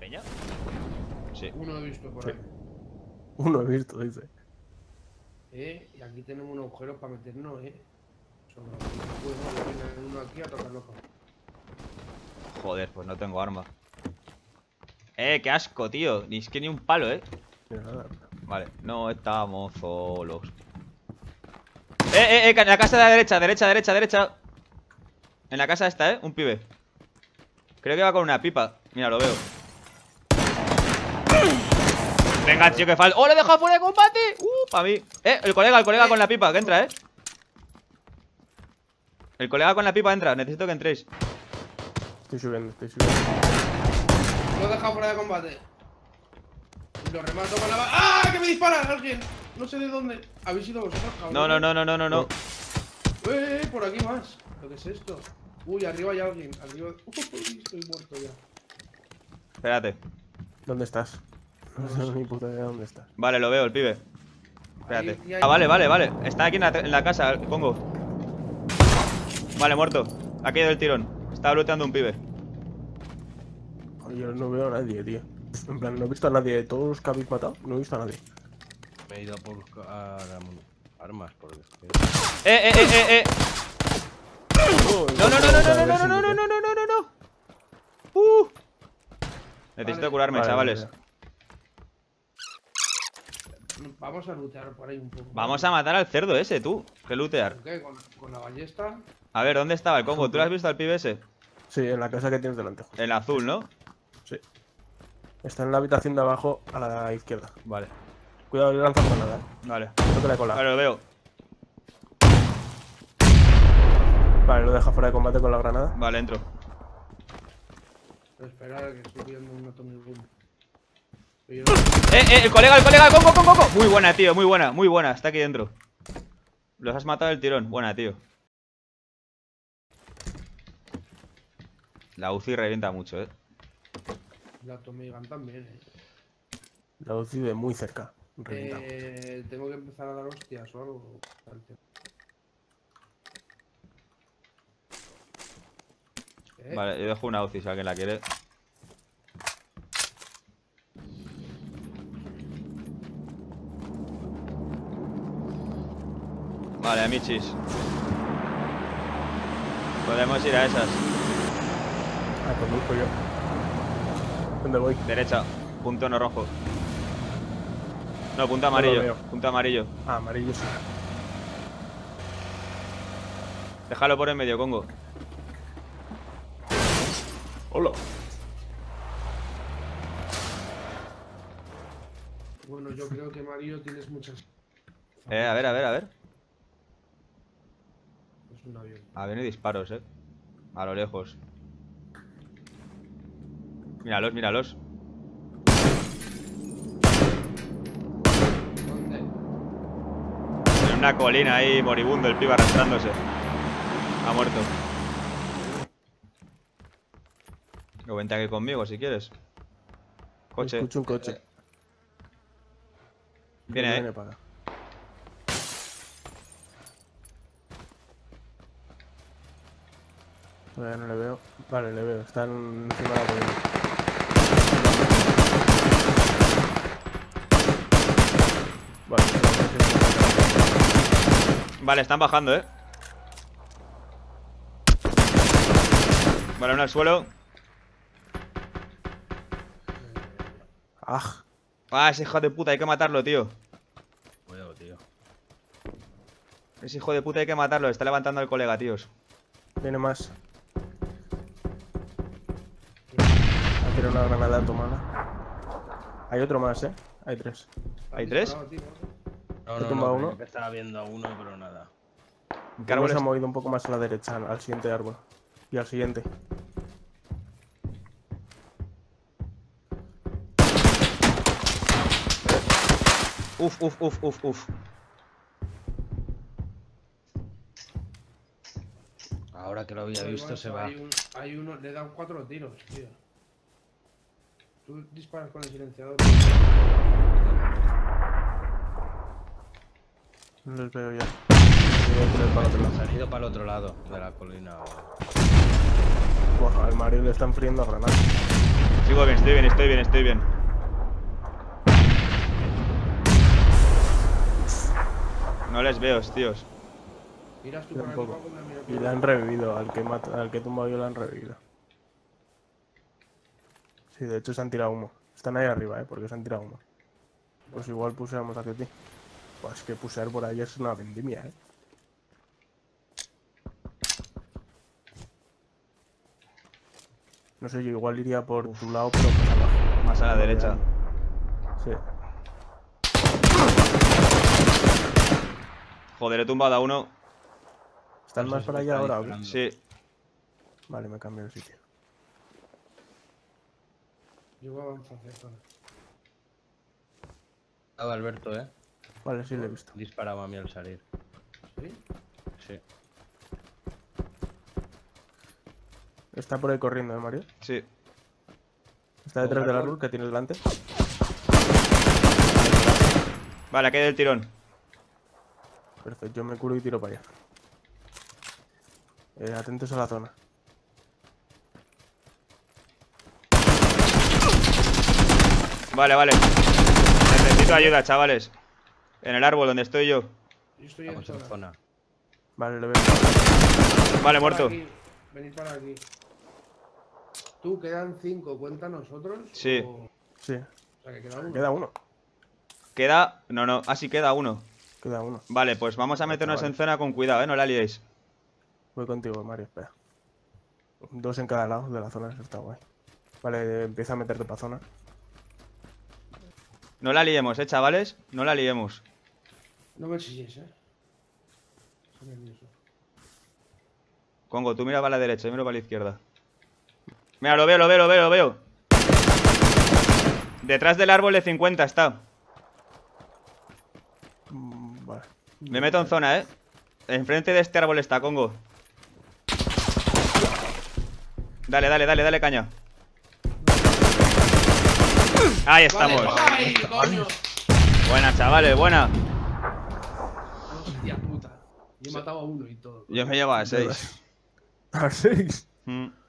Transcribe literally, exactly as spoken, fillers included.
peña? Sí. Uno he visto por Sí. ahí. Uno he visto, dice. Eh, y aquí tenemos un agujero para meternos, eh. Sobre bueno, viene uno aquí a tocar loco. Joder, pues no tengo arma. Eh, qué asco, tío. Ni es que ni un palo, eh. Mira, nada. Vale, no estamos solos. Eh, eh, eh, en la casa de la derecha, derecha, derecha, derecha. En la casa esta, eh, un pibe. Creo que va con una pipa. Mira, lo veo. Venga, tío, que falta. ¡Oh, lo he dejado fuera de combate! ¡Uh, para mí! Eh, el colega, el colega con la pipa, que entra, eh. El colega con la pipa entra, necesito que entréis. Estoy subiendo, estoy subiendo. Lo he dejado fuera de combate. Y lo remato con la ba- ¡Ah! ¡Que me dispara alguien! No sé de dónde. ¿Habéis sido vosotros, cabrón? No, no, no, no, no, no, no. Eh, eh, por aquí más. ¿Lo que es esto? Uy, arriba hay alguien. Arriba. Uy, estoy muerto ya. Espérate. ¿Dónde estás? No sé ni puta idea de dónde estás. Vale, lo veo, el pibe. Espérate. Ahí- ahí hay- Ah, vale, vale, vale. Está aquí en la, en la casa, pongo. Vale, muerto. Ha caído el tirón. Estaba looteando un pibe. Joder, yo no veo a nadie, tío. En plan, no he visto a nadie de todos los que habéis matado. No he visto a nadie. Me he ido a buscar armas porque es que... Eh, eh, eh, eh, eh. Oh, No, no, no, no, no, no, no, no, no, no, no, no, no, no. Uh. Necesito Vale. curarme, Vale, chavales. vale. Vamos a lootear por ahí un poco. Vamos a matar al cerdo ese, tú. ¿Qué lootear? ¿Con qué? ¿Con, con la ballesta? A ver, ¿dónde estaba el Congo? ¿Tú lo has visto al pibe ese? Sí, en la casa que tienes delante. Justo. El azul, ¿no? Sí. Está en la habitación de abajo a la izquierda. Vale, Cuidado, le lanzas granada, eh. vale. No te la he colado. Vale, lo veo. Vale, lo deja fuera de combate con la granada. Vale, entro. Pero espera, que estoy viendo un Atomic Boom. Eh, eh, el colega, el colega, Congo, Congo, Congo. Muy buena, tío, muy buena, muy buena. Está aquí dentro. Los has matado del tirón. Buena, tío. La U C I revienta mucho, eh. La Atomic Gun también, eh. La U C I de muy cerca. Reventado. Eh, tengo que empezar a dar hostias o algo. ¿Eh? Vale, yo dejo una U C I si alguien la quiere. Vale, amichis. Podemos ir a esas. Ah, conduzco yo. ¿Dónde voy? Derecha, punto no rojo. No, punto No lo amarillo. veo. Punto amarillo. Ah, amarillo sí. Déjalo por en medio, Congo. Hola. Bueno, yo creo que Mario tienes muchas. Eh, a ver, a ver, a ver. Es un avión. A ver, hay disparos, eh. A lo lejos. Míralos, míralos. ¿Dónde? En una colina ahí, moribundo, el pibe arrastrándose. Ha muerto. O vente aquí conmigo si quieres. Coche. Escucho un coche. Viene, Viene eh. para acá. Todavía no le veo. Vale, le veo. Está en- encima de la colina. Vale. Vale, están bajando, eh. Vale, uno al suelo. ¡Ah! Ah, ese hijo de puta, hay que matarlo, tío. Cuidado, tío. Ese hijo de puta hay que matarlo. Está levantando al colega, tíos. Viene más. Ha tirado una granada tomada. Hay otro más, eh. Hay tres. ¿Hay tres? Disparado, tío. No, ¿Te no, tumba no, uno? creía que estaba viendo a uno, pero nada. ¿Qué árbol Se ha es? movido un poco más a la derecha, al siguiente árbol. Y al siguiente. Uf, uf, uf, uf, uf. Ahora que lo había Joder, visto macho, se va. Hay, un- hay uno, le he dado cuatro tiros, tío. Tú disparas con el silenciador. No les veo ya. Voy a tirar para otro lado. Se han ido para el otro lado de la colina. Buah, al Mario le están friendo a granadas. Sigo bien, estoy bien, estoy bien, estoy bien. No les veo, tíos. Miras tú Yo por el tampoco. mapa, mira, Y mira. le han revivido, al que, mata, al que he tumbado yo le han revivido. Sí, de hecho se han tirado humo. Están ahí arriba, ¿eh? Porque se han tirado humo. Pues igual puseamos hacia ti. Pues es que pusear por ahí es una vendimia, ¿eh? No sé, yo igual iría por tu lado, pero más abajo. Más a la derecha. Sí. Joder, he tumbado a uno. ¿Están más para allá ahora o qué? Sí. Vale, me cambio de sitio. Yo voy a avanzar hacia zona. Estaba Alberto, eh. Vale, sí, lo he visto. Disparaba a mí al salir. ¿Sí? Sí. Está por ahí corriendo, ¿eh, Mario? Sí. Está detrás del árbol que tiene delante. Vale, aquí hay el tirón. Perfecto, yo me curo y tiro para allá. Eh, atentos a la zona. Vale, vale. Necesito ayuda, chavales. En el árbol donde estoy yo. Yo estoy en Estamos en zona. zona. Vale, le veo. Vale, Para muerto. aquí. Venid para aquí. Tú, quedan cinco. ¿Cuenta nosotros? Sí. O, Sí, o sea, que queda uno. queda uno. Queda... No, no. Ah, sí, queda uno. Queda uno. Vale, pues vamos a meternos en zona con cuidado, ¿eh? No la liéis. Voy contigo, Mario, espera. Dos en cada lado de la zona, eso está guay. Vale, empieza a meterte para zona. No la liemos, ¿eh, chavales? No la liemos. No me chilles, eh. Estoy nervioso. Congo, tú mira para la derecha, yo miro para la izquierda. Mira, lo veo, lo veo, lo veo, lo veo. Detrás del árbol de cincuenta está. Mm, vale. Me meto en zona, ¿eh? Enfrente de este árbol está, Congo. Dale, dale, dale, dale caña. Ahí estamos. Vale, ¡ay, coño! Buena, chavales, buena. Hostia puta. Yo he matado a uno y todo. Yo me llevo a seis. A seis. Mm.